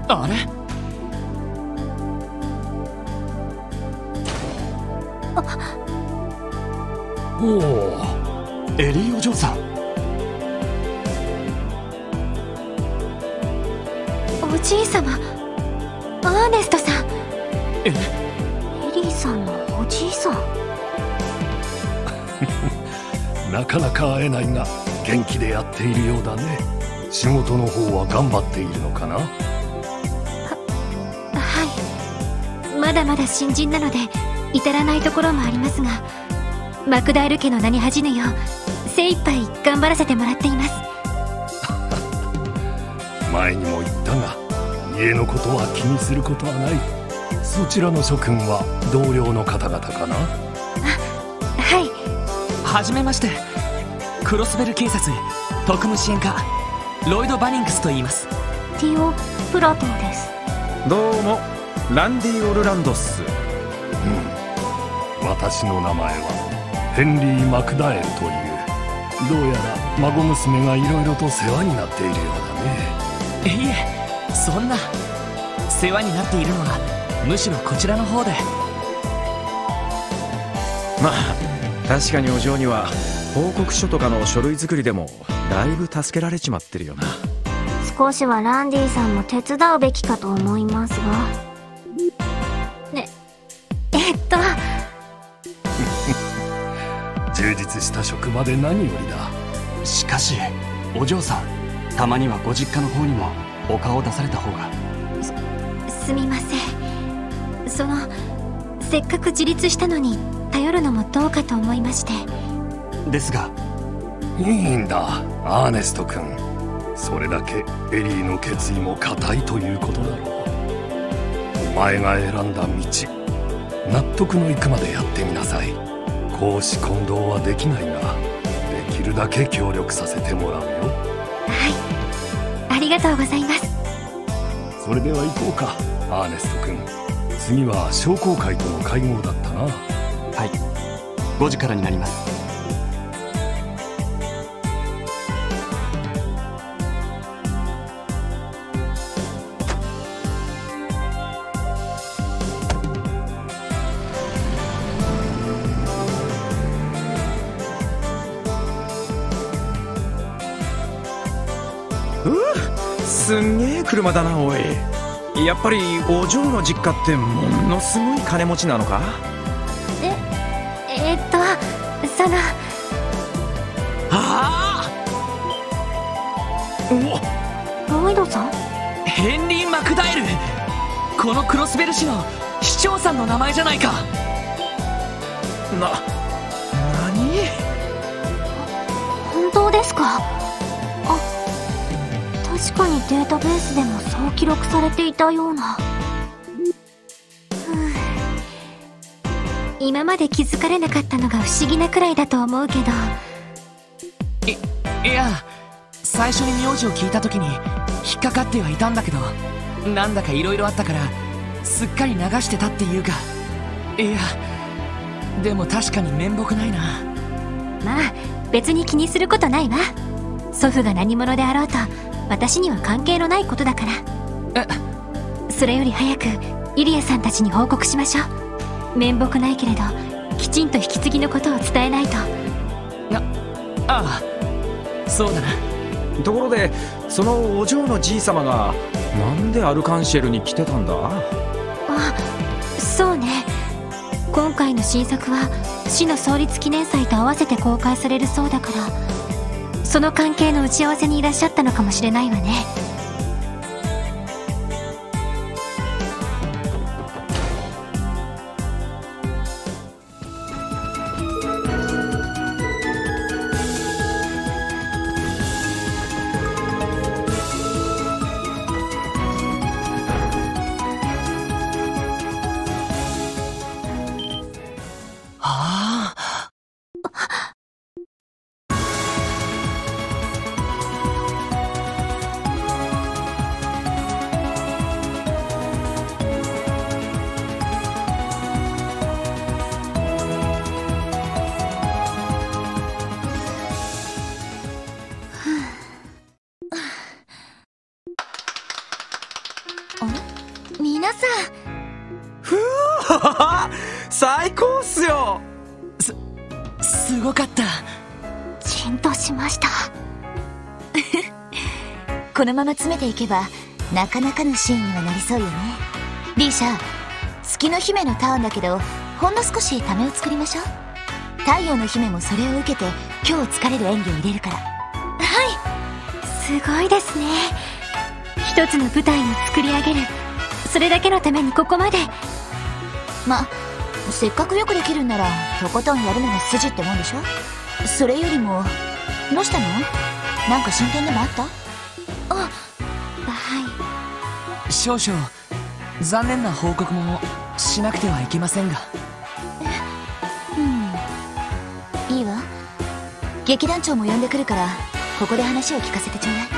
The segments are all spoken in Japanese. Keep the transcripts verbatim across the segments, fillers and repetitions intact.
あれ？おお、エリーお嬢さん。 おじいさま、アーネストさん。 え？ エリーさんのおじいさん。 なかなか会えないが元気でやっているようだね。仕事の方は頑張っているのかな？は、 はい。まだまだ新人なので至らないところもありますが、マクダール家の名に恥じぬよう精一杯頑張らせてもらっています。 前にも言ったが、家のことは気にすることはない。そちらの諸君は同僚の方々かな？あ、 はい。 はじめまして。クロスベル警察特務支援課ロイド・バニングスと言います。 ティオ・プラトーです。 どうも、ランディ・オルランドっす。 うん、私の名前はヘンリー・マクダエルという。どうやら孫娘がいろいろと世話になっているようだね。 いえ、そんな世話になっているのはむしろこちらの方で。 まあ確かにお嬢には報告書とかの書類作りでもだいぶ助けられちまってるよな。 少しはランディさんも手伝うべきかと思いますが。ね、えっと充実した職場で何よりだ。 しかしお嬢さん、たまにはご実家の方にもお顔を出された方が。 す、すみません。そのせっかく自立したのに頼るのもどうかと思いまして。 ですが。 いいんだ、アーネスト君。それだけエリーの決意も固いということだろう。お前が選んだ道、納得のいくまでやってみなさい。公私混同はできないが、できるだけ協力させてもらうよ。 はい、ありがとうございます。 それでは行こうか、アーネスト君。次は商工会との会合だったな。 はい、ごじからになります。 すんげえ車だな、おい。やっぱりお嬢の実家ってものすごい金持ちなのか？ え、えー、っとそのああ、 おロイドさん？ ヘンリー・マクダエル、このクロスベル市の市長さんの名前じゃないか。 な、何？ 本当ですか？あ、確かにデータベースでもそう記録されていたような。今まで気づかれなかったのが不思議なくらいだと思うけど。 い、いや、最初に名字を聞いた時に引っかかってはいたんだけど、なんだか色々あったからすっかり流してたっていうか。いや、でも確かに面目ないな。 まあ別に気にすることないわ。祖父が何者であろうと私には関係のないことだから。 え、 それより早くユリアさんたちに報告しましょう。面目ないけれどきちんと引き継ぎのことを伝えないと。 あ、ああ、そうだな。 ところでそのお嬢のじいさまがなんでアルカンシェルに来てたんだ？ あ、そうね。今回の新作は市の創立記念祭と合わせて公開されるそうだから、その関係の打ち合わせにいらっしゃったのかもしれないわね。 ふう最高っすよ。 すすごかった。 じんとしました。 このまま詰めていけばなかなかのシーンにはなりそうよね。リーシャ、月の姫のターンだけどほんの少しためを作りましょう。太陽の姫もそれを受けて今日疲れる演技を入れるから。 すごいですね。一つの舞台を作り上げる、それだけのためにここまで。 ま、せっかくよくできるんならとことんやるのが筋ってもんでしょ。それよりもどうしたの？なんか進展でもあった？ あ、はい。 少々残念な報告もしなくてはいけませんが。 うん、いいわ。劇団長も呼んでくるからここで話を聞かせてちょうだい。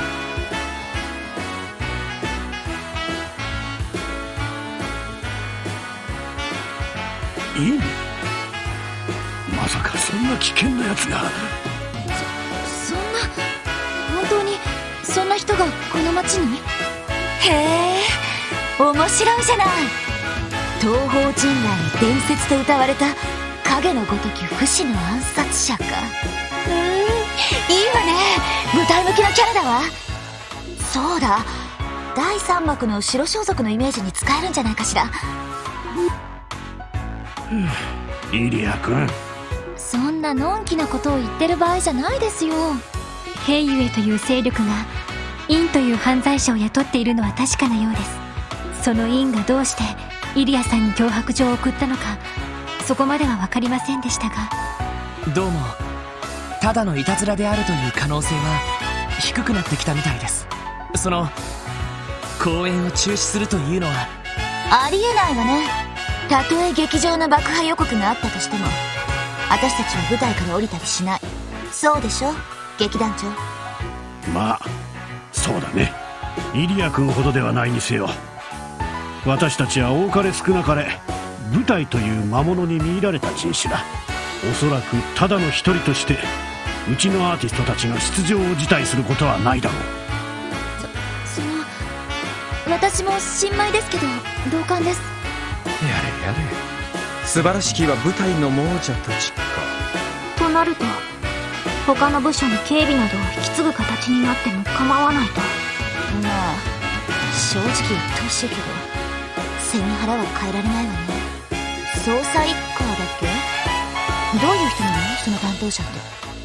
いいの？まさかそんな危険なやつが。 そんな、本当にそんな人がこの町に？へえ、面白いじゃない。東方神来に伝説と歌われた影のごとき不死の暗殺者か。うーん、いいわね。舞台向きのキャラだわ。そうだ、だいさん幕の白装束のイメージに使えるんじゃないかしら。 イリア君、 そんなのんきなことを言ってる場合じゃないですよ。ヘイユエという勢力がインという犯罪者を雇っているのは確かなようです。そのインがどうしてイリアさんに脅迫状を送ったのか、そこまでは分かりませんでしたが、 どうもただのいたずらであるという可能性は低くなってきたみたいです。その公演を中止するというのはありえないわね。たとえ劇場の爆破予告があったとしても私たちは舞台から降りたりしない。そうでしょ、劇団長。 まあそうだね。イリア君ほどではないにせよ、私たちは多かれ少なかれ舞台という魔物に見入られた人種だ。おそらくただの一人としてうちのアーティストたちが出場を辞退することはないだろう。 そその私も新米ですけど同感です。 やれやれ、素晴らしきは舞台の亡者たちか。 となると他の部署に警備などを引き継ぐ形になっても構わないと。 まあ正直言ってほしいけど背に腹は変えられないわね。捜査一課だっけ？どういう人なのその担当者って。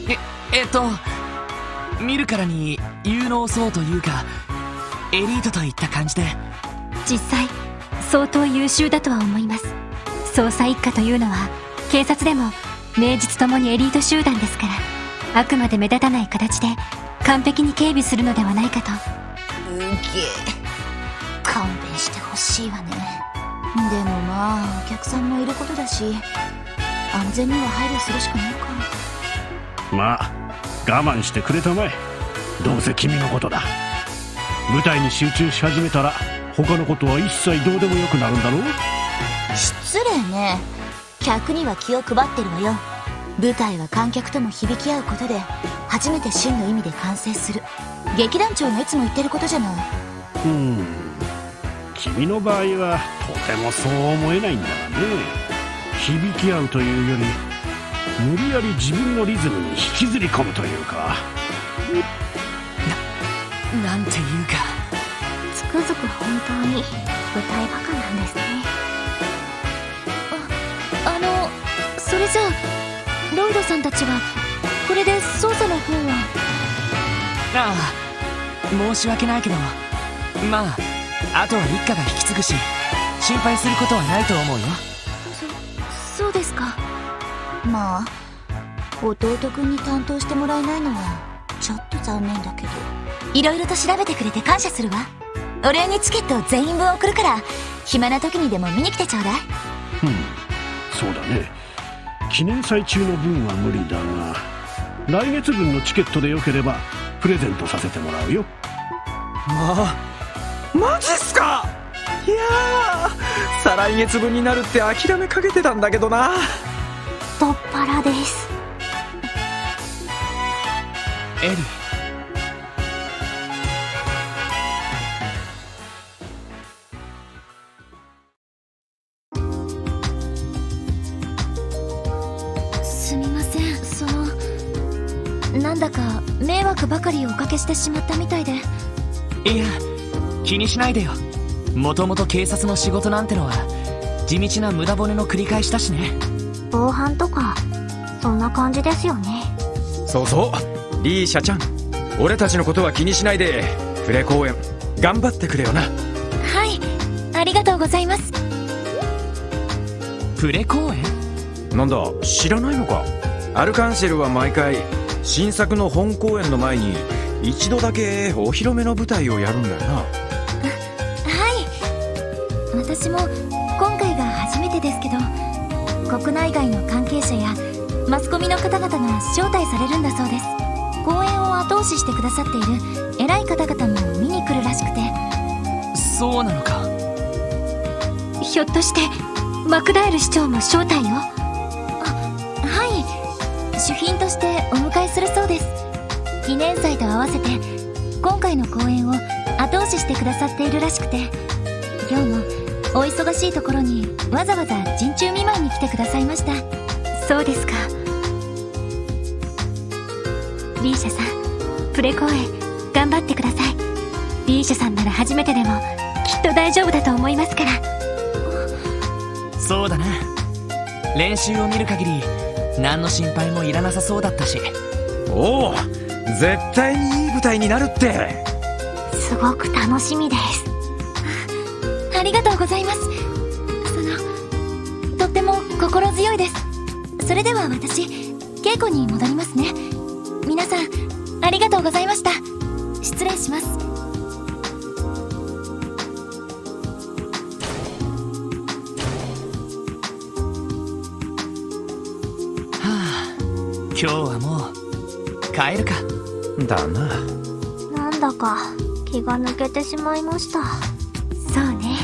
ええっと見るからに有能そうというかエリートといった感じで、 実際相当優秀だとは思います。捜査一課というのは警察でも名実ともにエリート集団ですから、あくまで目立たない形で完璧に警備するのではないかと。 うげえ、勘弁してほしいわね。でもまあお客さんもいることだし安全には配慮するしかないか。 まあ我慢してくれたまえ。どうせ君のことだ。舞台に集中し始めたら他のことは一切どうでもよくなるんだろう。 失礼ね。客には気を配ってるわよ。舞台は観客とも響き合うことで初めて真の意味で完成する。劇団長がいつも言ってることじゃない。 うーん、君の場合はとてもそう思えないんだがね。響き合うというより無理やり自分のリズムに引きずり込むというか。 な、なんていうかつくづく本当に舞台バカなんですね。あ、あのそれじゃあロイドさんたちはこれで捜査の方は。 ああ、申し訳ないけどまああとは一家が引き継ぐし心配することはないと思うよ。 そそうですか。 まあ弟くんに担当してもらえないのはちょっと残念だけど、いろいろと調べてくれて感謝するわ。お礼にチケットを全員分送るから暇な時にでも見に来てちょうだい。 うん、そうだね。記念祭中の分は無理だが来月分のチケットでよければプレゼントさせてもらうよ。 まあマジっすか。いやー、再来月分になるって諦めかけてたんだけどな。 太っ腹です。 エリー、 なんだか迷惑ばかりおかけしてしまったみたいで。 いや、気にしないでよ。もともと警察の仕事なんてのは地道な無駄骨の繰り返しだしね。 防犯とかそんな感じですよね。 そうそう、リーシャちゃん、俺たちのことは気にしないでプレ公演頑張ってくれよな。 はい、ありがとうございます。 プレ公演？ なんだ、知らないのか。アルカンシェルは毎回新作の本公演の前に一度だけお披露目の舞台をやるんだよな。 はい、私も今回が初めてですけど、国内外の関係者やマスコミの方々が招待されるんだそうです。公演を後押ししてくださっている偉い方々も見に来るらしくて。 そうなのか。 ひょっとしてマクダエル市長も招待を？ あ、はい、主賓としてお迎えするそうです。記念祭と合わせて今回の公演を後押ししてくださっているらしくて、今日もお忙しいところにわざわざ陣中見舞いに来てくださいました。 そうですか。リーシャさん、プレ公演頑張ってください。リーシャさんなら初めてでもきっと大丈夫だと思いますから。 そうだな。練習を見る限り何の心配もいらなさそうだったし。 おお、絶対にいい舞台になるって。 すごく楽しみです。 ありがとうございます。その、とっても心強いです。それでは私、稽古に戻りますね。皆さん、ありがとうございました。失礼します。 はあ、今日はもう帰るか。 だな。 なんだか気が抜けてしまいました。そうね。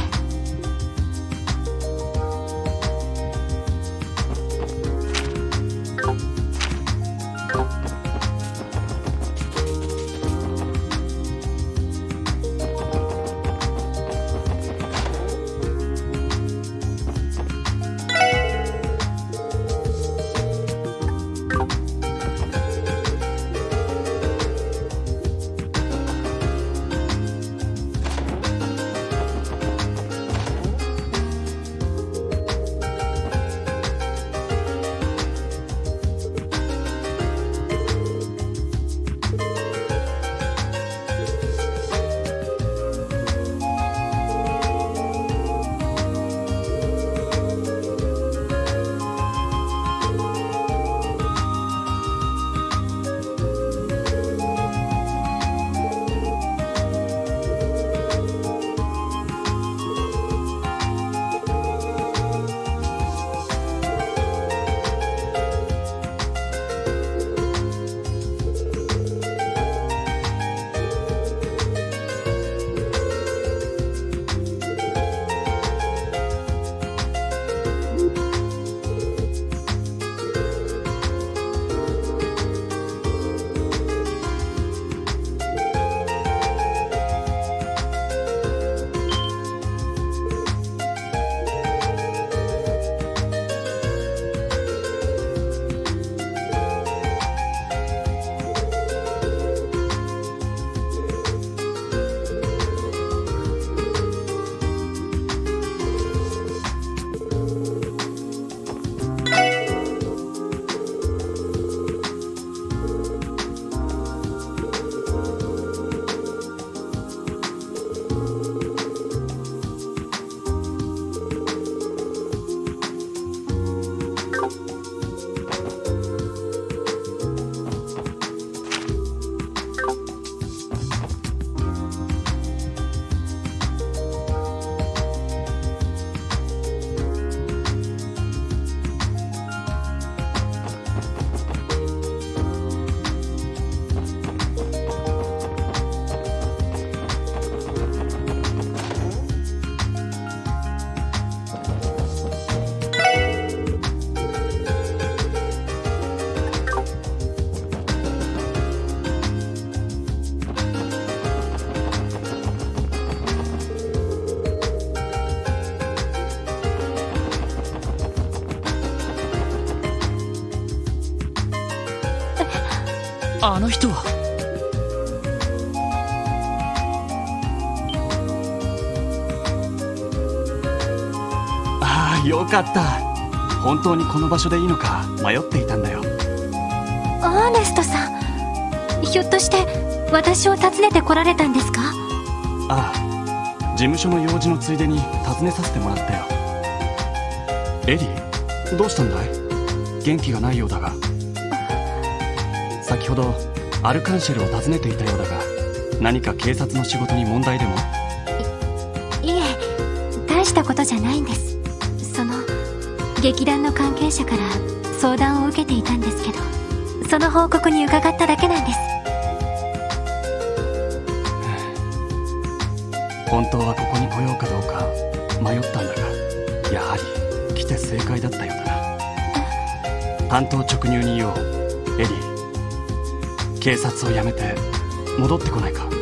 あの人は。 ああ、よかった。本当にこの場所でいいのか迷っていたんだよ。 アーネストさん、ひょっとして私を訪ねてこられたんですか？ ああ、事務所の用事のついでに訪ねさせてもらったよ。エリー、どうしたんだい？元気がないようだが。先ほどアルカンシェルを訪ねていたようだが、何か警察の仕事に問題でも？ い、いえ、大したことじゃないんです。その劇団の関係者から相談を受けていたんですけど、その報告に伺っただけなんです。 本当はここに来ようかどうか迷ったんだが、やはり来て正解だったようだな。単刀直入に言おう。エリー、警察を辞めて戻ってこないか？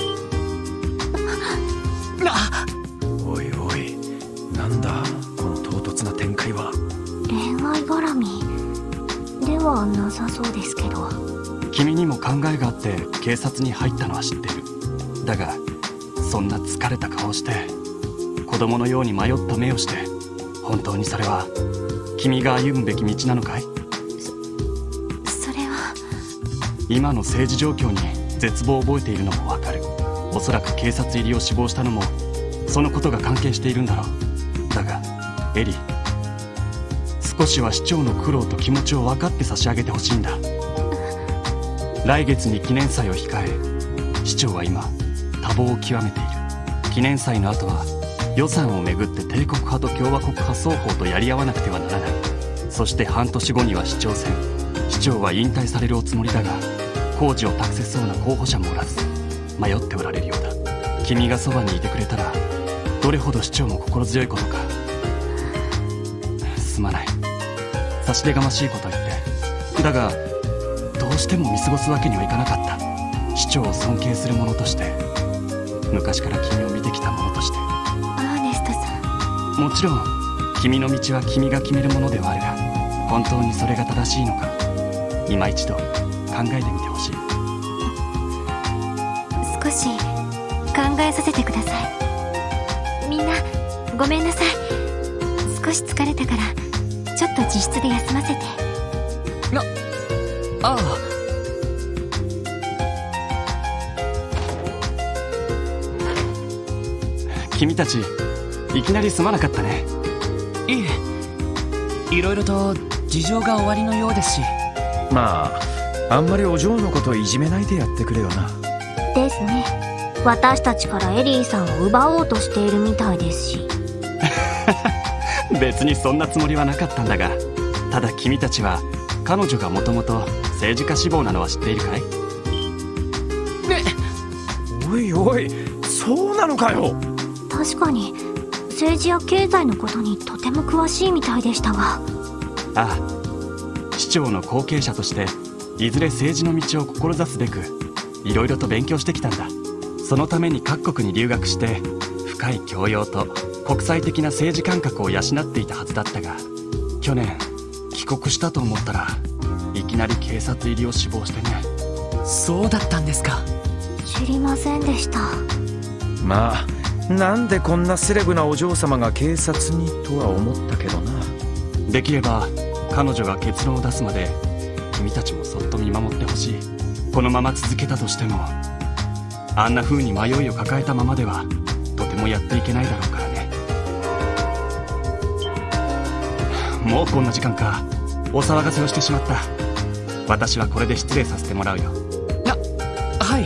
おいおい、なんだこの唐突な展開は。 恋愛絡みではなさそうですけど。 君にも考えがあって警察に入ったのは知ってる。だがそんな疲れた顔して子供のように迷った目をして、本当にそれは君が歩むべき道なのかい？ そ、それは。 今の政治状況に絶望を覚えているのもわかる。おそらく警察入りを志望したのもそのことが関係しているんだろう。だがエリー、少しは市長の苦労と気持ちを分かって差し上げてほしいんだ。来月に記念祭を控え、市長は今多忙を極めている。記念祭の後は予算をめぐって帝国派と共和国派双方とやり合わなくてはならない。そして半年後には市長選。市長は引退されるおつもりだが、工事を託せそうな候補者もおらず迷っておられるようだ。君がそばにいてくれたらどれほど市長も心強いことか。すまない、差し出がましいこと言って。だがどうしても見過ごすわけにはいかなかった。市長を尊敬する者として、昔から君を見てきた者として。 アーネストさん、 もちろん君の道は君が決めるものではあるが、本当にそれが正しいのか今一度考えてみてほしい。 少し考えさせてください。みんなごめんなさい。少し疲れたからちょっと自室で休ませて。 な、ああ。 君たちいきなりすまなかったね。 いえ、いろいろと事情が終わりのようですし。 まああんまりお嬢のこといじめないでやってくれよな。 ですね。私たちからエリーさんを奪おうとしているみたいですし。 別にそんなつもりはなかったんだが、ただ君たちは彼女がもともと政治家志望なのは知っているかい？ ね。 おいおい、そうなのかよ。 確かに政治や経済のことにとても詳しいみたいでしたが。 ああ、市長の後継者としていずれ政治の道を志すべくいろいろと勉強してきたんだ。そのために各国に留学して深い教養と国際的な政治感覚を養っていたはずだったが、去年帰国したと思ったらいきなり警察入りを志望してね。 そうだったんですか。 知りませんでした。 まあなんでこんなセレブなお嬢様が警察にとは思ったけどな。 できれば彼女が結論を出すまで君たちもそっと見守ってほしい。このまま続けたとしてもあんな風に迷いを抱えたままではとてもやっていけないだろうからね。もうこんな時間か。お騒がせをしてしまった。私はこれで失礼させてもらうよ。 あ、はい。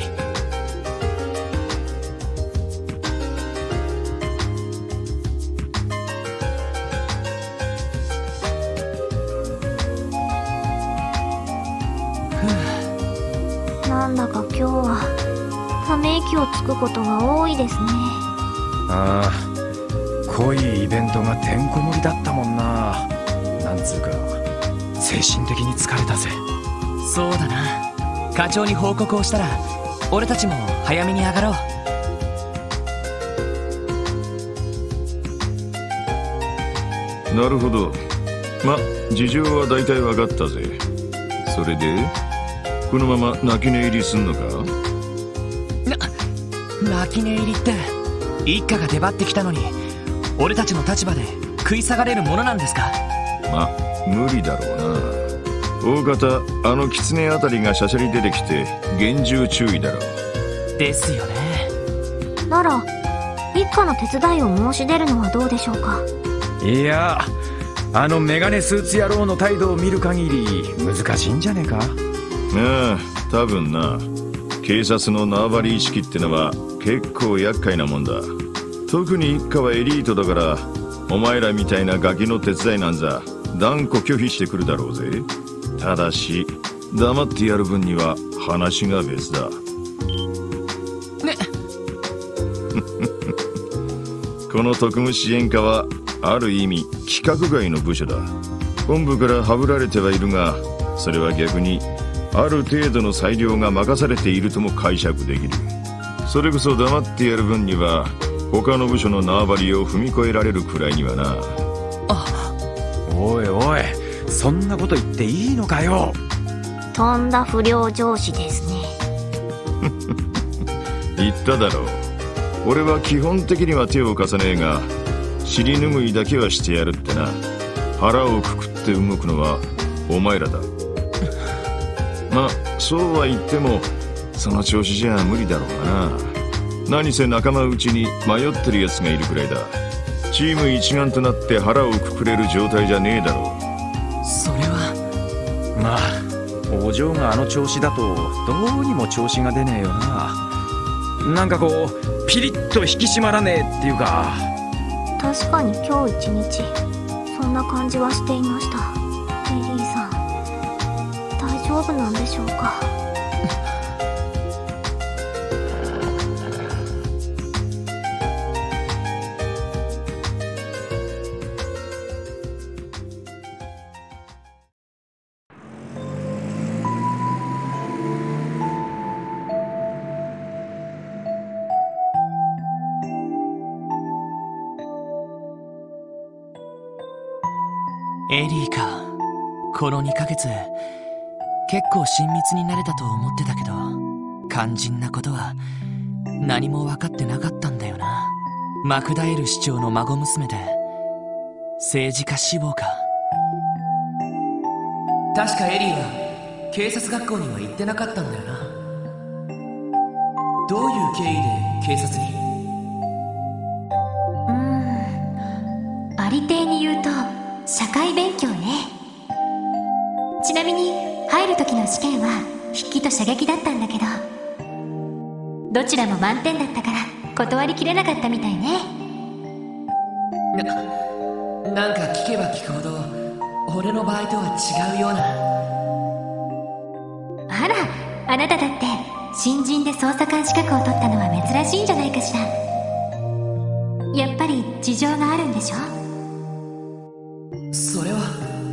なんだか今日はため息をつくことが多いですね。 ああ、濃いイベントがてんこ盛りだったもんな。なんつうか精神的に疲れたぜ。 そうだな。課長に報告をしたら俺たちも早めに上がろう。 なるほど。ま、事情は大体分かったぜ。それでこのまま泣き寝入りすんのか？ な泣き寝入りって一家が出張ってきたのに俺たちの立場で食い下がれるものなんですか？ ま、無理だろうな。大方あの狐あたりがしゃしゃり出てきて厳重注意だろう。 ですよね。 なら一家の手伝いを申し出るのはどうでしょうか？ いや、あのメガネスーツ野郎の態度を見る限り難しいんじゃねえか？ ああ、多分な。警察の縄張り意識ってのは結構厄介なもんだ。特に一家はエリートだから、お前らみたいなガキの手伝いなんざ断固拒否してくるだろうぜ。ただし黙ってやる分には話が別だね。 この特務支援課はある意味規格外の部署だ。本部からはぶられてはいるが、それは逆にある程度の裁量が任されているとも解釈できる。それこそ黙ってやる分には他の部署の縄張りを踏み越えられるくらいにはな。 あ、 おいおい、そんなこと言っていいのかよ。 とんだ不良上司ですね。 言っただろう。俺は基本的には手を貸さねえが、尻拭いだけはしてやるってな。腹をくくって動くのはお前らだ。まあそうは言ってもその調子じゃ無理だろうがな。何せ仲間内に迷ってるやつがいるくらいだ。チーム一丸となって腹をくくれる状態じゃねえだろう。 それはまあお嬢があの調子だとどうにも調子が出ねえよな。なんかこうピリッと引き締まらねえっていうか。 確かに今日一日そんな感じはしていました。エリーさん、大丈夫なんでしょうか？ エリーか。このにかげつ結構親密になれたと思ってたけど、肝心なことは何も分かってなかったんだよな。マクダエル市長の孫娘で政治家志望か。確かエリーは警察学校には行ってなかったんだよな。どういう経緯で警察に？ うーん、ありていに言うと社会勉強ね。ちなみに入る時の試験は筆記と射撃だったんだけど、どちらも満点だったから断りきれなかったみたいね。 な、なんか聞けば聞くほど俺の場合とは違うような。 あら、あなただって新人で捜査官資格を取ったのは珍しいんじゃないかしら。やっぱり事情があるんでしょ？ それは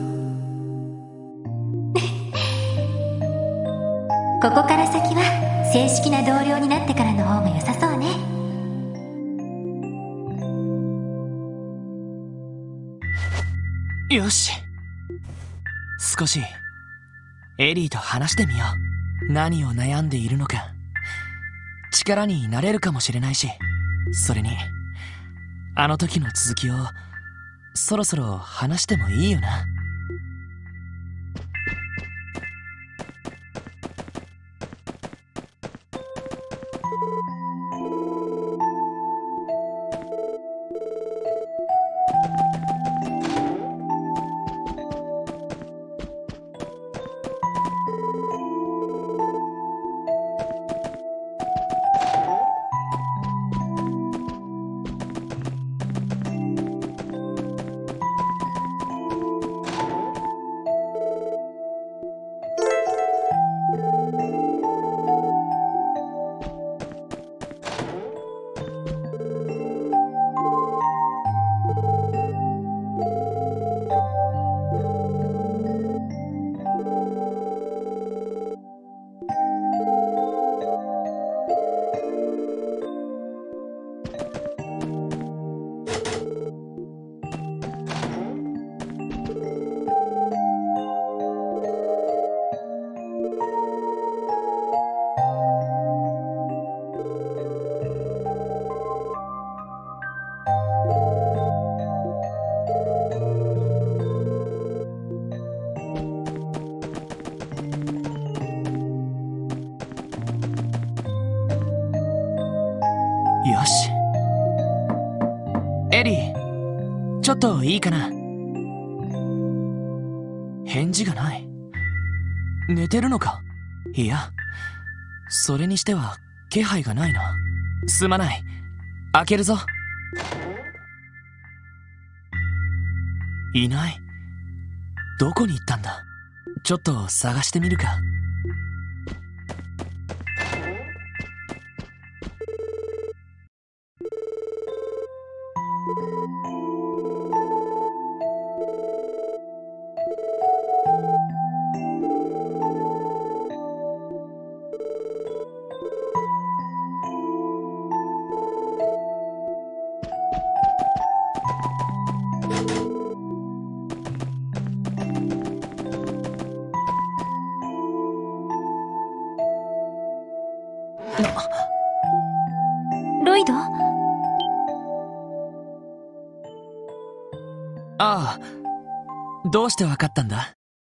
ここから先は正式な同僚になってからの方が良さそうね。 よし、少しエリーと話してみよう。何を悩んでいるのか力になれるかもしれないし、それにあの時の続きをそろそろ話してもいいよな。 っといいかな。返事がない。寝てるのか？いや、それにしては気配がないな。すまない。開けるぞ。いない。どこに行ったんだ？ちょっと探してみるか。 ロイド？ ああ、どうしてわかったんだ？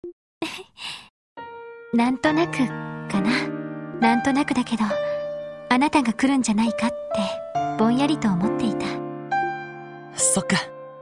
なんとなくかな。なんとなくだけど、あなたが来るんじゃないかってぼんやりと思っていた。 そっか。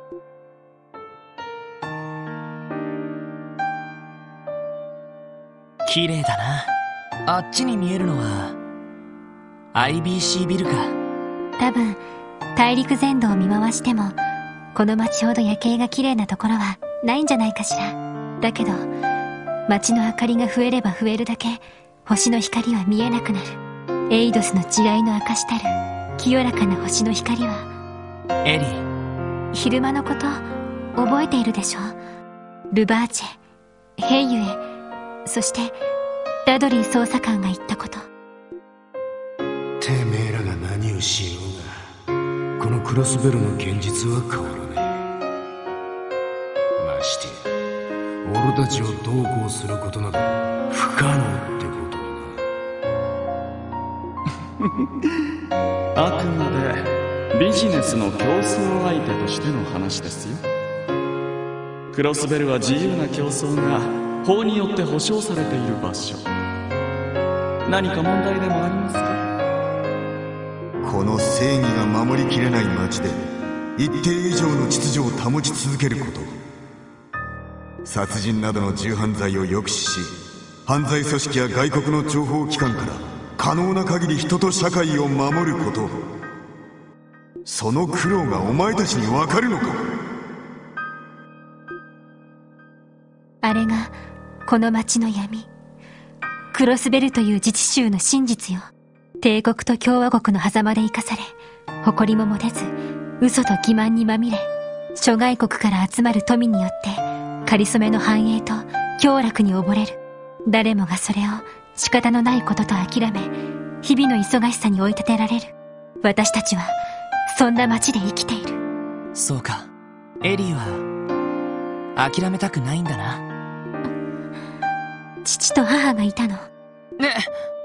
綺麗だな。あっちに見えるのは アイビーシー ビルか。 多分大陸全土を見回してもこの街ほど夜景が綺麗なところはないんじゃないかしら。だけど街の明かりが増えれば増えるだけ星の光は見えなくなる。エイドスの慈愛の証たる清らかな星の光は。 エリー、 昼間のこと覚えているでしょ？ルバーチェ、ヘイユエ、そしてダドリー捜査官が言ったこと。 てめえらが何をしようがこのクロスベルの現実は変わらねえ。まして俺たちをどうこうすることなど不可能ってことあくまでビジネスの競争相手としての話ですよ。クロスベルは自由な競争が法によって保障されている場所。何か問題でもありますか？ この正義が守りきれない街で一定以上の秩序を保ち続けること、殺人などの重犯罪を抑止し、犯罪組織や外国の諜報機関から可能な限り人と社会を守ること、その苦労がお前たちに分かるのか？ あれがこの街の闇、クロスベルという自治州の真実よ。帝国と共和国の狭間で生かされ、誇りも持てず嘘と欺瞞にまみれ、諸外国から集まる富によってかりそめの繁栄と享楽に溺れる。誰もがそれを仕方のないことと諦め、日々の忙しさに追い立てられる。私たちはそんな街で生きている。 そうか。エリーは諦めたくないんだな。 父と母がいたの。 ね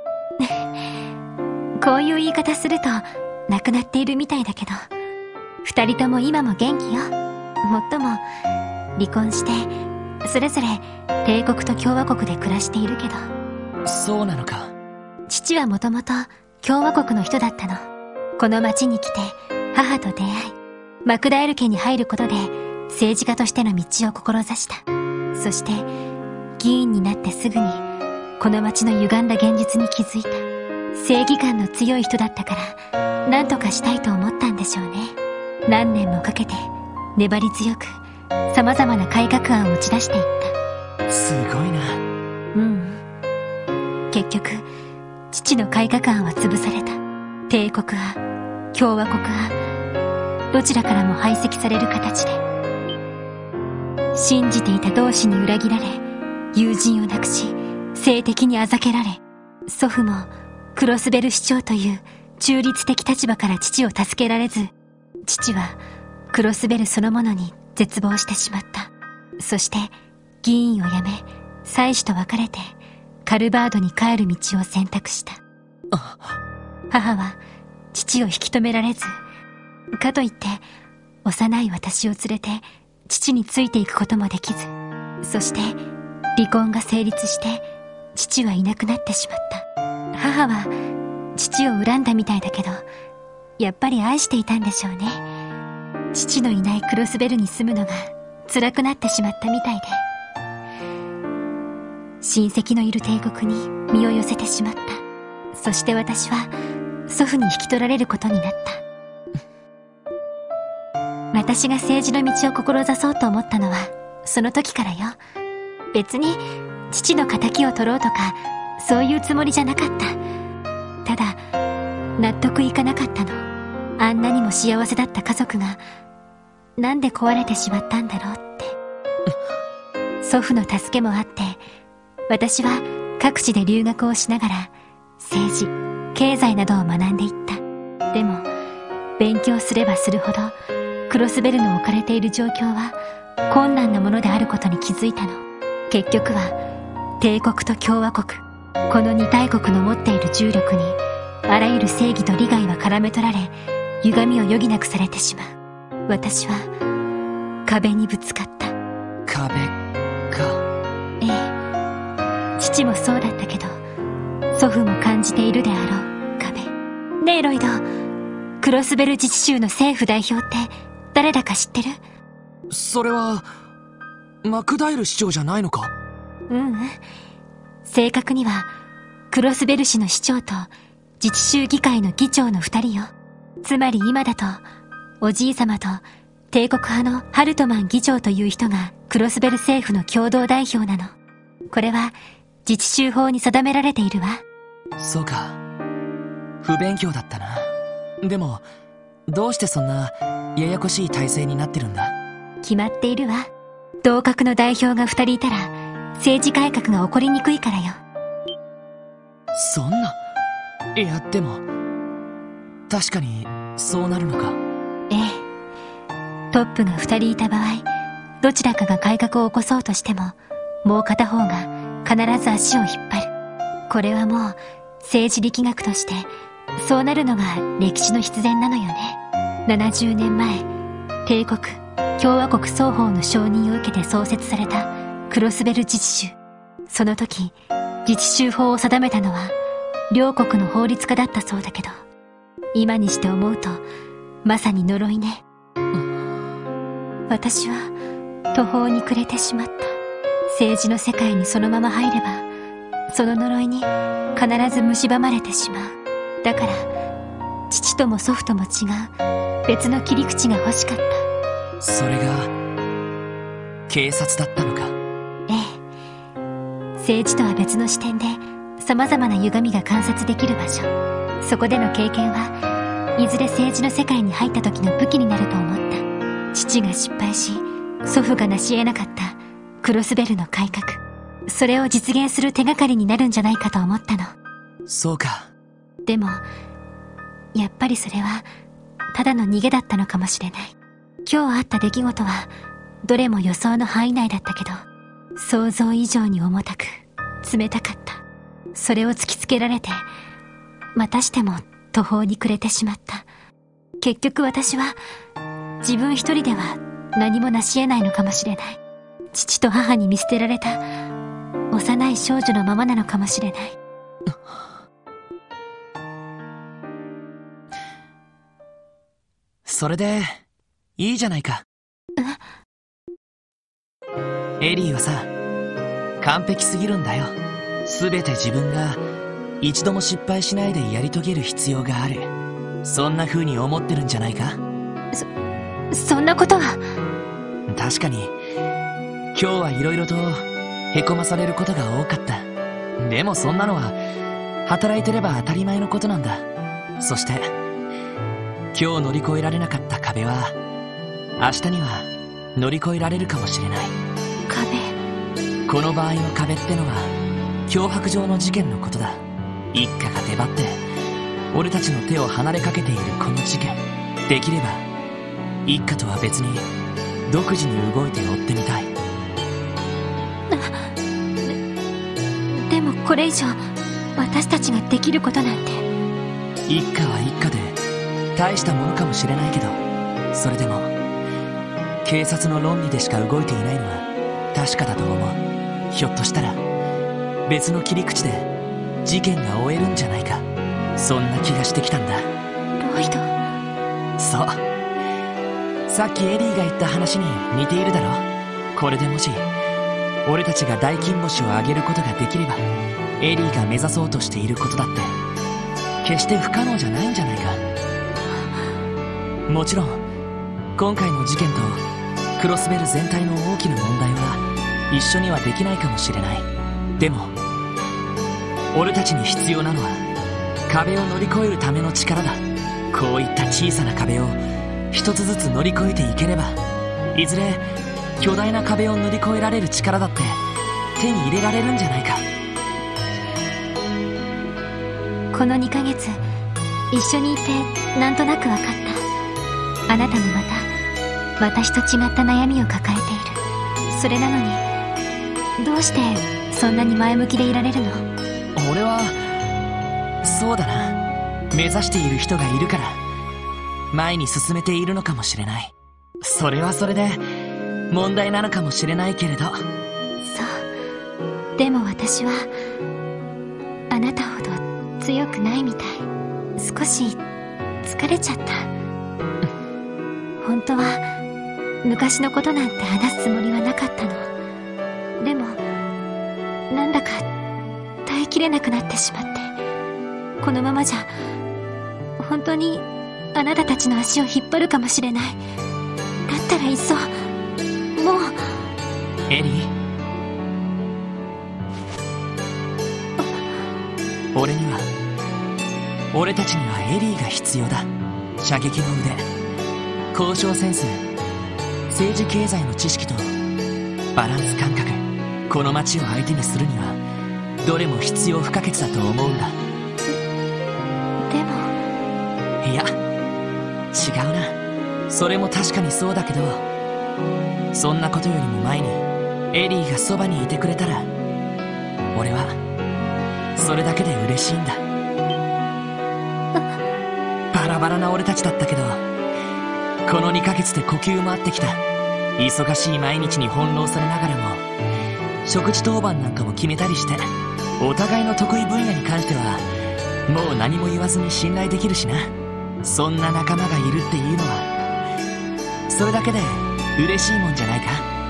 こういう言い方すると亡くなっているみたいだけど、二人とも今も元気よ。もっとも離婚してそれぞれ帝国と共和国で暮らしているけど。 そうなのか。 父はもともと共和国の人だったの。この町に来て母と出会い、マクダエル家に入ることで政治家としての道を志した。そして議員になってすぐにこの町の歪んだ現実に気づいた。正義感の強い人だったから何とかしたいと思ったんでしょうね。何年もかけて粘り強く様々な改革案を打ち出していった。 すごいな。 うん。結局父の改革案は潰された。帝国派、共和国派、どちらからも排斥される形で、信じていた同志に裏切られ、友人を亡くし、性的にあざけられ、祖父もクロスベル市長という中立的立場から父を助けられず、父はクロスベルそのものに絶望してしまった。そして議員を辞め、妻子と別れてカルバードに帰る道を選択した。母は父を引き止められず、かといって幼い私を連れて父についていくこともできず、そして離婚が成立して父はいなくなってしまった。母は父を恨んだみたいだけど、やっぱり愛していたんでしょうね。 父のいないクロスベルに住むのが辛くなってしまったみたいで、親戚のいる帝国に身を寄せてしまった。そして私は祖父に引き取られることになった。私が政治の道を志そうと思ったのはその時からよ。別に父の仇を取ろうとかそういうつもりじゃなかった。ただ納得いかなかったの。あんなにも幸せだった家族がなんで壊れてしまったんだろうって祖父の助けもあって私は各地で留学をしながら政治、経済などを学んでいった。でも勉強すればするほどクロスベルの置かれている状況は困難なものであることに気づいたの。結局は帝国と共和国、この二大国の持っている重力にあらゆる正義と利害は絡め取られ歪みを余儀なくされてしまう。私は壁にぶつかった。 壁か。 ええ、父もそうだったけど祖父も感じているであろう壁。ねえロイド、クロスベル自治州の政府代表って誰だか知ってる？ それはマクダイル市長じゃないのか？ ううん、正確にはクロスベル市の市長と自治州議会の議長の二人よ。つまり今だとおじいさまと帝国派のハルトマン議長という人がクロスベル政府の共同代表なの。これは自治州法に定められているわ。 そうか、不勉強だったな。でもどうしてそんなややこしい体制になってるんだ？ 決まっているわ。同格の代表が二人いたら政治改革が起こりにくいからよ。 そんな、いやでも確かにそうなるのか？ ええ、トップが二人いた場合どちらかが改革を起こそうとしてももう片方が必ず足を引っ張る。これはもう政治力学としてそうなるのが歴史の必然なのよね。ななじゅうねんまえ帝国共和国双方の承認を受けて創設されたクロスベル自治州。その時自治州法を定めたのは両国の法律家だったそうだけど、今にして思うとまさに呪いね。私は途方に暮れてしまった。政治の世界にそのまま入ればその呪いに必ず蝕まれてしまう。だから父とも祖父とも違う別の切り口が欲しかった。 それが警察だったのか？ ええ、政治とは別の視点で様々な歪みが観察できる場所。そこでの経験はいずれ政治の世界に入った時の武器になると思った。父が失敗し祖父が成し得なかったクロスベルの改革、それを実現する手がかりになるんじゃないかと思ったの。 そうか。 でもやっぱりそれはただの逃げだったのかもしれない。今日あった出来事はどれも予想の範囲内だったけど想像以上に重たく冷たかった。それを突きつけられてまたしても途方に暮れてしまった。結局私は自分一人では何も成し得ないのかもしれない。父と母に見捨てられた幼い少女のままなのかもしれない。 それでいいじゃないか。エリーはさ、完璧すぎるんだよ。すべて自分が一度も失敗しないでやり遂げる必要がある。そんな風に思ってるんじゃないか？ そ、そんなことは。 確かに今日はいろいろとへこまされることが多かった。でもそんなのは働いてれば当たり前のことなんだ。そして今日乗り越えられなかった壁は明日には乗り越えられるかもしれない。 壁？ この場合の壁ってのは脅迫状の事件のことだ。一家が出張って俺たちの手を離れかけているこの事件、できれば一家とは別に独自に動いて追ってみたい。 で、でもこれ以上私たちができることなんて。 一家は一家で大したものかもしれないけど、それでも警察の論理でしか動いていないのは確かだと思う。ひょっとしたら別の切り口で事件が終えるんじゃないか、そんな気がしてきたんだ。 ロイド。 そう、 さっきエリーが言った話に似ているだろ。これでもし俺たちが大金星を上げることができれば、エリーが目指そうとしていることだって決して不可能じゃないんじゃないか。もちろん今回の事件とクロスベル全体の大きな問題は一緒にはできないかもしれない。でも俺たちに必要なのは壁を乗り越えるための力だ。こういった小さな壁を一つずつ乗り越えていければ、いずれ巨大な壁を乗り越えられる力だって手に入れられるんじゃないか。 このにかげつ一緒にいてなんとなく分かった。あなたもまた私と違った悩みを抱えている。それなのにどうしてそんなに前向きでいられるの？ 俺はそうだな、目指している人がいるから前に進めているのかもしれない。それはそれで問題なのかもしれないけれど。 そう。でも私はあなたほど強くないみたい。少し疲れちゃった。本当は昔のことなんて話すつもりはなかったの。でもなんだか耐えきれなくなってしまって、このままじゃ本当にあなたたちの足を引っ張るかもしれない。だったらいっそもう。 エリー、俺には俺たちにはエリーが必要だ。射撃の腕、交渉センス、政治経済の知識とバランス感覚、この街を相手にするにはどれも必要不可欠だと思うんだ。 でもいや違うな、それも確かにそうだけど、そんなことよりも前にエリーがそばにいてくれたら俺はそれだけで嬉しいんだ。バラバラな俺たちだったけど、このにかげつで呼吸も合ってきた。忙しい毎日に翻弄されながらも食事当番なんかも決めたりして、お互いの得意分野に関してはもう何も言わずに信頼できるしな。そんな仲間がいるっていうのはそれだけで嬉しいもんじゃないか。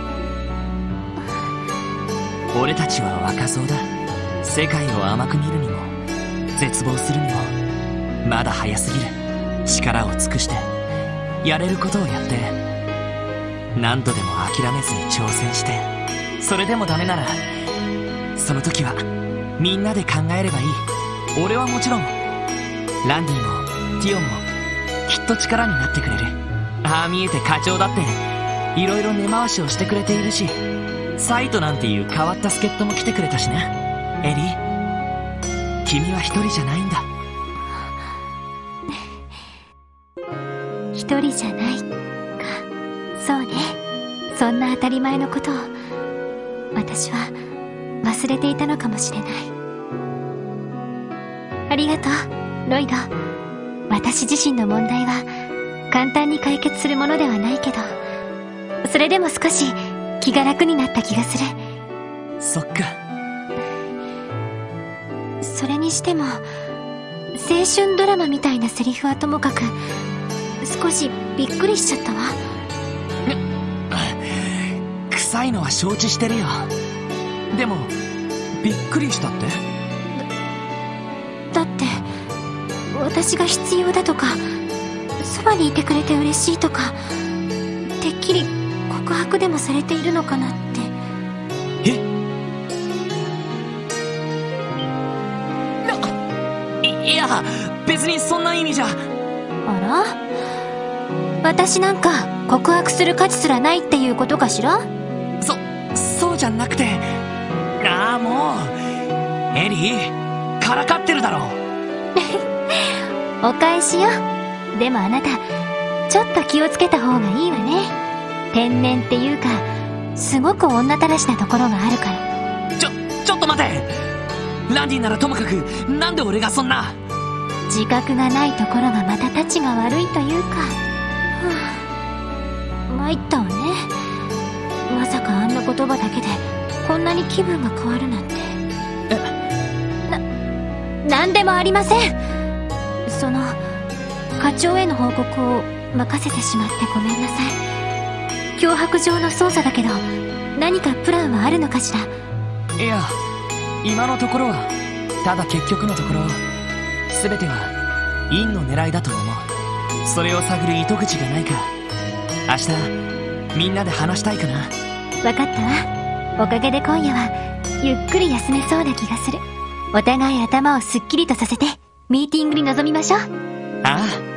俺たちは若造だ。世界を甘く見るにも絶望するにもまだ早すぎる。力を尽くしてやれることをやって、何度でも諦めずに挑戦して、それでもダメならその時はみんなで考えればいい。俺はもちろんランディもティオンもきっと力になってくれる。ああ見えて課長だっていろいろ根回しをしてくれているし、サイトなんていう変わった助っ人も来てくれたしな。エリー、君は一人じゃないんだ。 一人じゃないか。そうね。そんな当たり前のことを私は忘れていたのかもしれない。ありがとうロイド。私自身の問題は簡単に解決するものではないけど、それでも少し気が楽になった気がする。 そっか。 それにしても青春ドラマみたいなセリフはともかく少しびっくりしちゃったわ。 臭いのは承知してるよ。でもびっくりしたって？ だって私が必要だとかそばにいてくれて嬉しいとかてっきり告白でもされているのかなって。 え？いや別にそんな意味じゃ。 あら？私なんか告白する価値すらないっていうことかしら？ そ、そうじゃなくて、ああもうエリーからかってるだろ。 お返しよ。でもあなたちょっと気をつけた方がいいわね。天然っていうかすごく女たらしなところがあるから。 ちょ、ちょっと待て。ランディならともかくなんで俺がそんな。 自覚がないところがまたたちが悪いというか。はあ、参ったわね。まさかあんな言葉だけでこんなに気分が変わるなんて。な、なんでもありません。その課長への報告を任せてしまってごめんなさい。脅迫状の操作だけど、何かプランはあるのかしら？ いや、今のところは、ただ結局のところ、全ては陰の狙いだと思う。それを探る糸口がないか、明日みんなで話したいかな。 わかったわ。おかげで今夜はゆっくり休めそうな気がする。お互い頭をすっきりとさせてミーティングに臨みましょう。 ああ。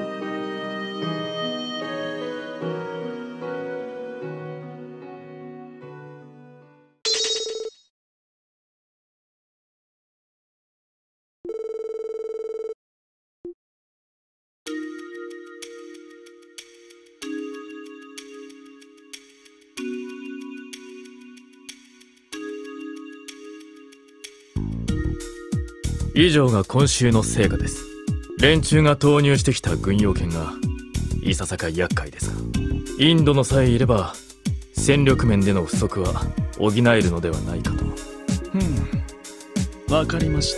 以上が今週の成果です。連中が投入してきた軍用犬がいささか厄介ですが、インドのさえいれば戦力面での不足は補えるのではないかと。 ふん、わかりました。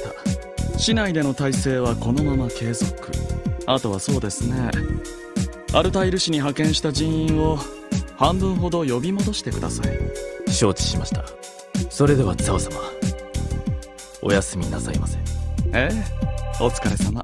市内での体制はこのまま継続。あとはそうですね、アルタイル市に派遣した人員を半分ほど呼び戻してください。 承知しました。それではザオ様、おやすみなさいませ。 ええ、お疲れ様。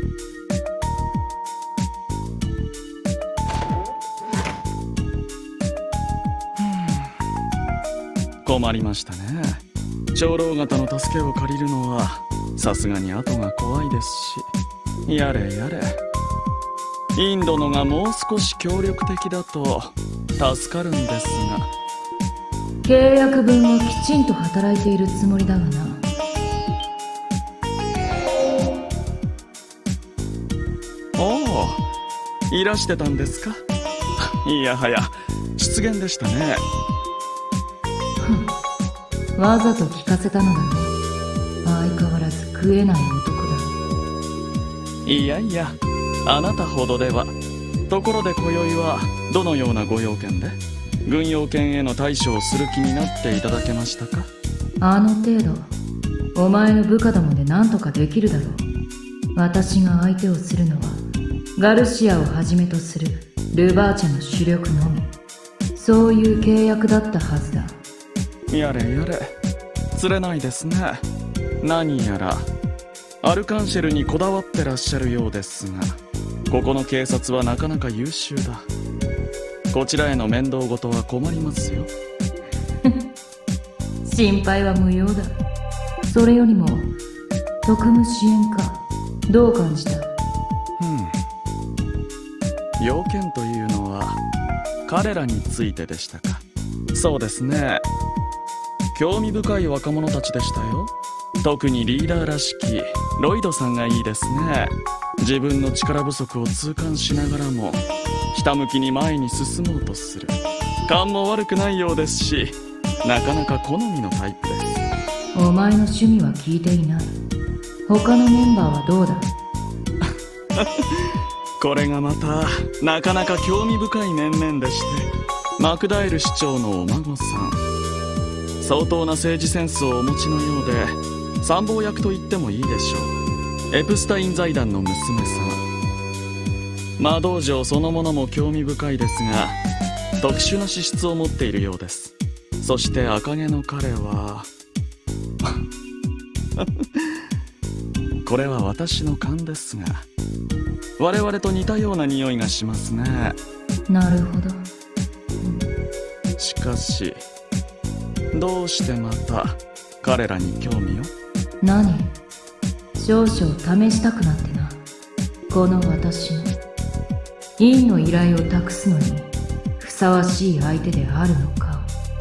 困りましたね。長老方の助けを借りるのはさすがに後が怖いですし、やれやれ、インドのがもう少し協力的だと助かるんですが。 契約分はきちんと働いているつもりだがな。 おお、いらしてたんですか。いやはや失言でしたね。 わざと聞かせたのだろう。相変わらず食えない男だ。 いやいや、あなたほどでは。ところで今宵はどのようなご用件で軍用犬への対処をする気になっていただけましたか。 あの程度お前の部下どもで何とかできるだろう。私が相手をするのはガルシアをはじめとするルバーチャの主力のみ。そういう契約だったはずだ。 やれやれ、釣れないですね。何やらアルカンシェルにこだわってらっしゃるようですが、ここの警察はなかなか優秀だ。こちらへの面倒事は困りますよ。 心配は無用だ。それよりも特務支援か、どう感じた？ うん、要件というのは彼らについてでしたか。そうですね、興味深い若者たちでしたよ。特にリーダーらしきロイドさんがいいですね。自分の力不足を痛感しながらもひたむきに前に進もうとする勘も悪くないようですし、なかなか好みのタイプです。 お前の趣味は聞いていない。他のメンバーはどうだ？ これがまたなかなか興味深い面々でして、マクダエル市長のお孫さん、相当な政治センスをお持ちのようで参謀役と言ってもいいでしょう。エプスタイン財団の娘さん。魔道場そのものも興味深いですが、特殊な資質を持っているようです。そして赤毛の彼はこれは私の勘ですが、我々と似たような匂いがしますね。 なるほど。 しかしどうしてまた彼らに興味を？ 何？少々試したくなってな。この私の院の依頼を託すのにふさわしい相手であるのかを。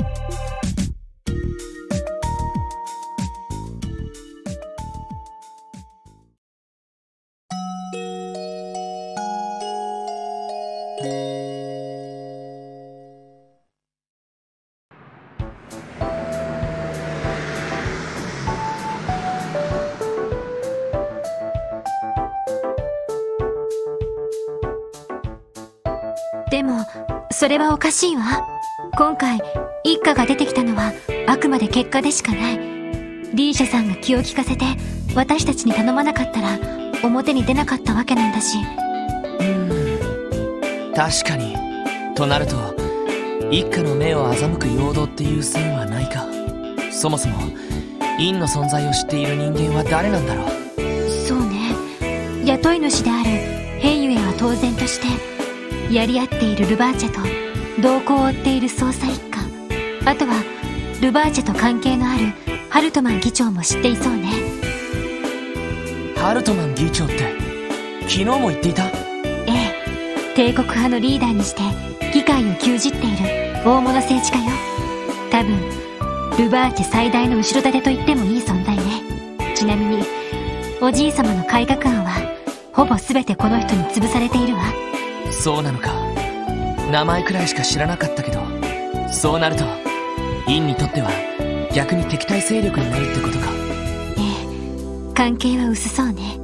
でもそれはおかしいわ。今回一家が出てきたのはあくまで結果でしかない。リーシャさんが気を利かせて私たちに頼まなかったら表に出なかったわけなんだし。 うーん、 確かに。となると一家の目を欺く陽動っていう線はないか。そもそも陰の存在を知っている人間は誰なんだろう。 そうね。雇い主であるヘイユエは当然としてやり合っているルバーチェと動向を追っている捜査一課、あとはルバーチェと関係のあるハルトマン議長も知っていそうね。 ハルトマン議長って昨日も言っていた？ ええ、帝国派のリーダーにして議会を牛耳っている大物政治家よ。多分ルバーチェ最大の後ろ盾と言ってもいい存在ね。ちなみにおじい様の改革案はほぼ全てこの人に潰されているわ。 そうなのか。名前くらいしか知らなかったけど、そうなると陰にとっては逆に敵対勢力になるってことか。 ええ、関係は薄そうね。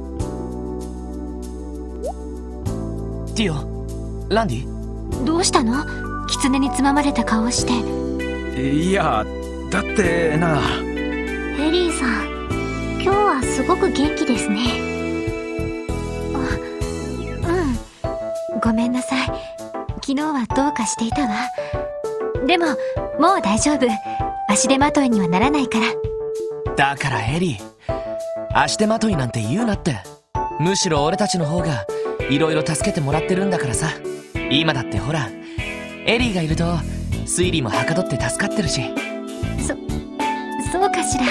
ティオ、ランディ、 どうしたの？狐につままれた顔をして。 いや、だってな。 エリーさん、今日はすごく元気ですね。あ、うん、ごめんなさい。昨日はどうかしていたわ。でももう大丈夫。足手まといにはならないから。 だからエリー、足手まといなんて言うなって。むしろ俺たちの方がいろいろ助けてもらってるんだからさ。今だってほら、エリーがいると推理もはかどって助かってるし。 そそうかしら。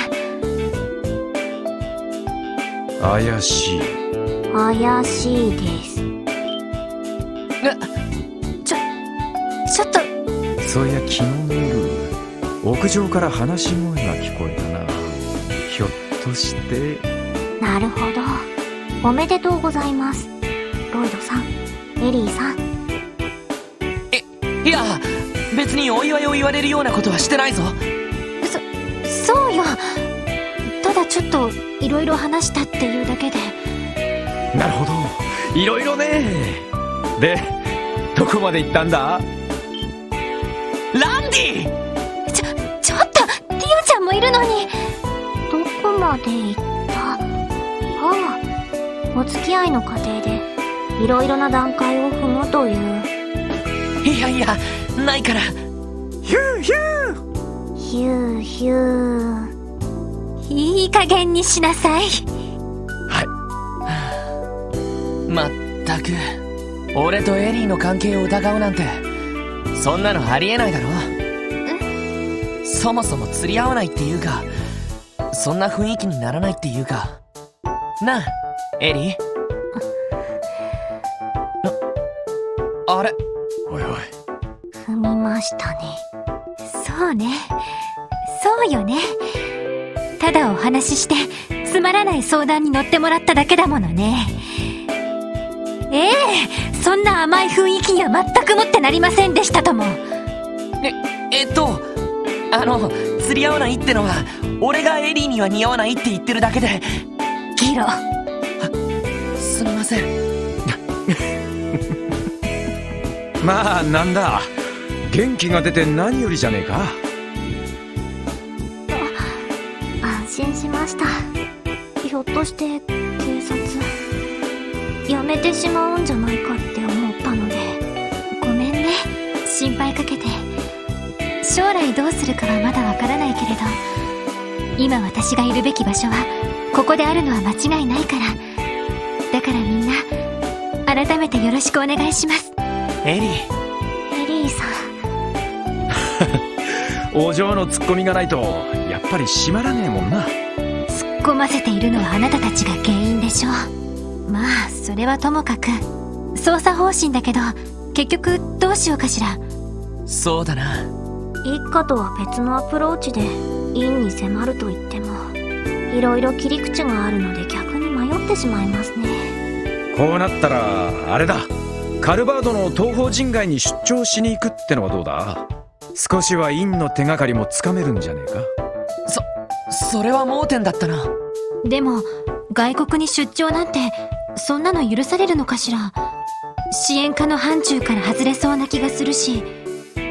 怪しい。 怪しいです。ちょちょっと。 そういや、昨日の夜屋上から話し声が聞こえたな。ひょっとして。 なるほど。おめでとうございます、ロイドさん、エリーさん。 え、いや、別にお祝いを言われるようなことはしてないぞ。 そそうよ。ただちょっといろいろ話したっていうだけで。 なるほど、いろいろね。で、どこまで行ったんだ？ ランディ！ ちょ、ちょっと、ティオちゃんもいるのに。どこまで行った？ああ、お付き合いの過程でいろいろな段階を踏むという。 いやいや、ないから。ヒューヒューヒューヒュー。いい加減にしなさい。 はい。まったく、俺とエリーの関係を疑うなんてそんなのありえないだろ。そもそも釣り合わないっていうか、そんな雰囲気にならないっていうかなあ、エリー。あ、あれ、 おいおい、 踏みましたね。そうね、そうよね。ただお話ししてつまらない相談に乗ってもらっただけだものね。ええ、そんな甘い雰囲気には全くもってなりませんでしたとも。 え、えっとあの、釣り合わないってのは俺がエリーには似合わないって言ってるだけで。 ギロ、 すみません。 まあ、なんだ、元気が出て何よりじゃねえか。 安心しました。ひょっとして警察やめてしまうんじゃないかって思ったので。ごめんね、心配かけて。将来どうするかはまだわからないけれど、今私がいるべき場所はここであるのは間違いないから。だからみんな改めてよろしくお願いします。 エリー。 エリーさん。お嬢のツッコミがないとやっぱり閉まらねえもんな。 突っ込ませているのはあなたたちが原因でしょう。まあそれはともかく、捜査方針だけど結局どうしようかしら。 そうだな、 一家とは別のアプローチで陰に迫ると言ってもいろいろ切り口があるので逆に迷ってしまいますね。 こうなったらあれだ、カルバードの東方人街に出張しに行くってのはどうだ。少しは陰の手がかりもつかめるんじゃねえか。 そそれは盲点だったな。 でも外国に出張なんてそんなの許されるのかしら。支援課の範疇から外れそうな気がするし。うん、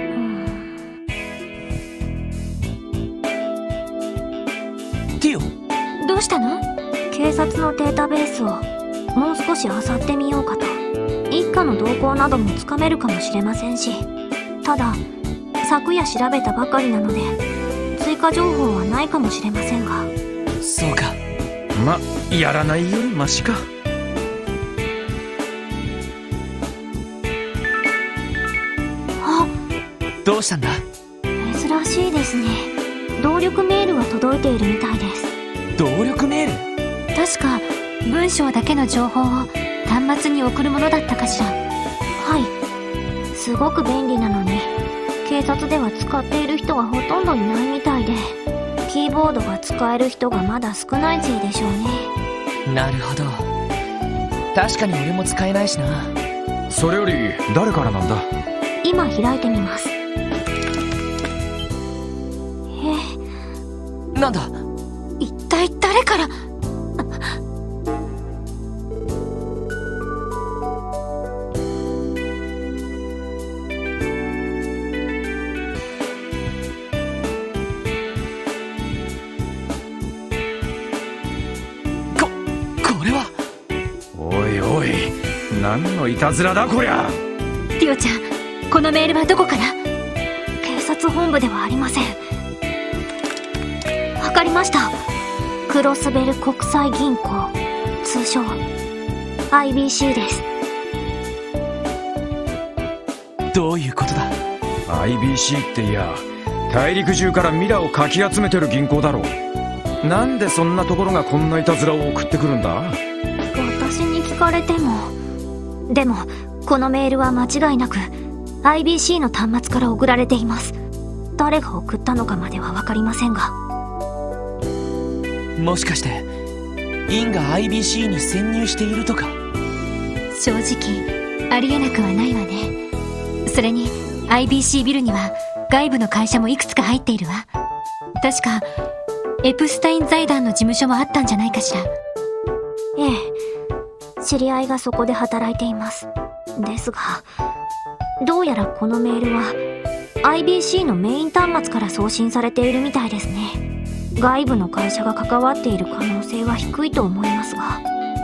ティオ、 どうしたの？警察のデータベースをもう少し漁ってみようかと。陰一家の動向などもつかめるかもしれませんし、ただ昨夜調べたばかりなので追加情報はないかもしれませんが。 そうか。 ま、やらないよりマシか。 あ、 どうしたんだ？ 珍しいですね。動力メールが届いているみたいです。 動力メール？ 確か文章だけの情報を端末に送るものだったかしら。はい、すごく便利なのに警察では使っている人がほとんどいないみたいで、キーボードが使える人がまだ少ないせいでしょうね。 なるほど。確かに俺も使えないしな。 それより誰からなんだ？ 今開いてみます。え、 なんだ？ 一体誰から？ 何のいたずらだこりゃ。 ティオちゃん、このメールはどこから？警察本部ではありません。わかりました。クロスベル国際銀行、通称 アイビーシー です。 どういうことだ？ アイビーシー っていや、大陸中からミラをかき集めてる銀行だろう。なんでそんなところがこんないたずらを送ってくるんだ？ 私に聞かれても。でもこのメールは間違いなく アイビーシー の端末から送られています。誰が送ったのかまでは分かりませんが。 もしかしてインが アイビーシー に潜入しているとか？ 正直ありえなくはないわね。それに アイビーシー ビルには外部の会社もいくつか入っているわ。確かエプスタイン財団の事務所もあったんじゃないかしら。ええ、知り合いがそこで働いています。ですがどうやらこのメールは アイビーシー のメイン端末から送信されているみたいですね。外部の会社が関わっている可能性は低いと思いますが。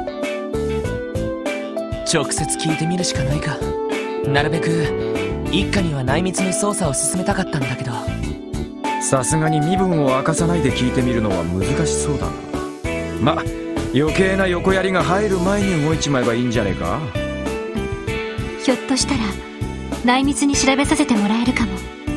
直接聞いてみるしかないか。なるべく一家には内密に捜査を進めたかったんだけど。 さすがに身分を明かさないで聞いてみるのは難しそうだな。ま、余計な横やりが入る前に動いちまえばいいんじゃねえか。 ひょっとしたら内密に調べさせてもらえるかも。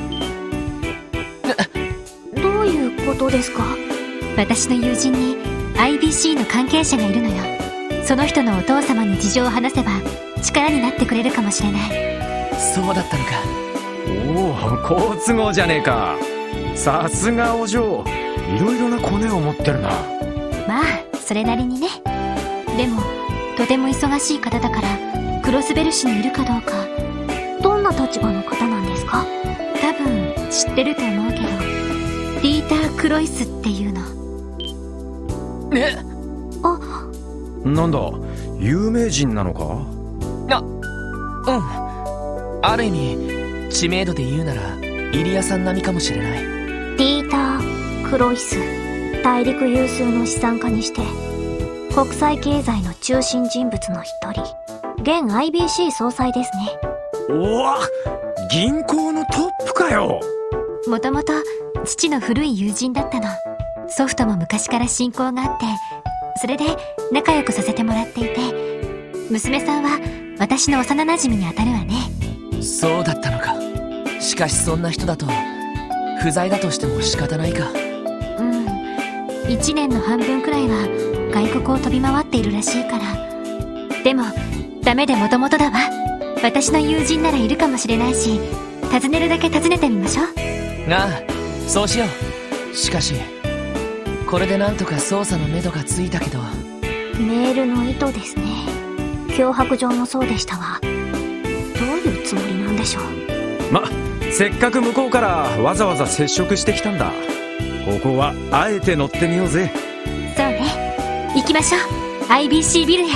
どういうことですか？私の友人に アイビーシー の関係者がいるのよ。その人のお父様に事情を話せば力になってくれるかもしれない。 そうだったのか。 おお、好都合じゃねえか。さすがお嬢、いろいろなコネを持ってるな。 まあそれなりにね。でもとても忙しい方だからクロスベル市にいるかどうか。どんな立場の方なんですか？多分知ってると思うけど、ディーター・クロイスっていうの。 え？ あ、 なんだ、有名人なのか？ あ、うん。ある意味知名度で言うならイリアさん並みかもしれない。 ディーター・クロイス、大陸有数の資産家にして国際経済の中心人物の一人、現 アイビーシー 総裁ですね。 おわ、銀行のトップかよ。 もともと父の古い友人だったの。祖父とも昔から親交があって、それで仲良くさせてもらっていて、娘さんは私の幼馴染にあたるわね。 そうだったのか。しかしそんな人だと不在だとしても仕方ないか。 うん、いちねんの半分くらいは外国を飛び回っているらしいから。でもダメでもともとだわ。私の友人ならいるかもしれないし、訪ねるだけ訪ねてみましょう。 ああ、そうしよう。しかしこれでなんとか捜査のめどがついたけど。 メールの意図ですね。脅迫状もそうでしたが、どういうつもりなんでしょう。 ま、せっかく向こうからわざわざ接触してきたんだ。ここはあえて乗ってみようぜ。 そうね、行きましょう。 アイビーシー ビルへ。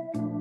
う。